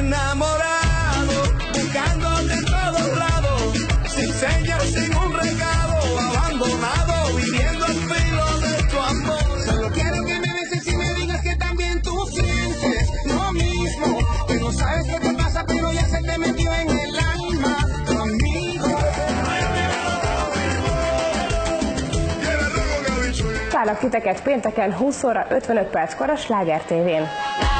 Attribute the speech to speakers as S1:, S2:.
S1: enamorado, buscándote en todos lados, sin señas, sin un regalo, abandonado, viviendo al filo de tu amor. Solo quiero que me beses y me digas que también tú sientes lo mismo, que no sabes qué te pasa, pero ya se te metió en el alma tu amigo.
S2: Várlak titeket pénteken 20 óra 55 perckor a Sláger TV-n.